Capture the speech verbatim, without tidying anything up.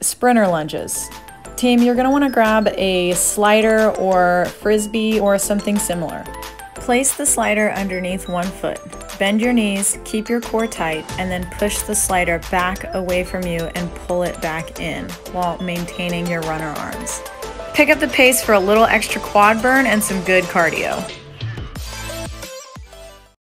sprinter lunges. Team, you're gonna wanna grab a slider or frisbee or something similar. Place the slider underneath one foot. Bend your knees, keep your core tight, and then push the slider back away from you and pull it back in while maintaining your runner arms. Pick up the pace for a little extra quad burn and some good cardio.